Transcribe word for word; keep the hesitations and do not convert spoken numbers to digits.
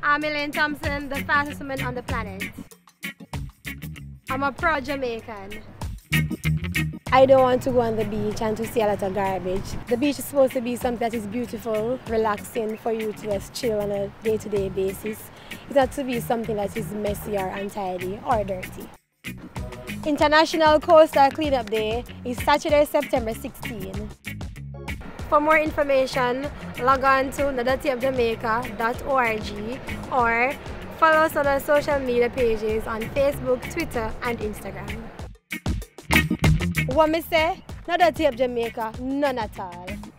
I'm Elaine Thompson, the fastest woman on the planet. I'm a proud Jamaican. I don't want to go on the beach and to see a lot of garbage. The beach is supposed to be something that is beautiful, relaxing for you to just chill on a day-to-day basis. It's not to be something that is messy or untidy or dirty. International Coastal Cleanup Day is Saturday, September sixteenth. For more information, log on to nuh dutty up jamaica dot org or follow us on our social media pages on Facebook, Twitter, and Instagram. What me say? Nuh Dutty Up Jamaica, none at all.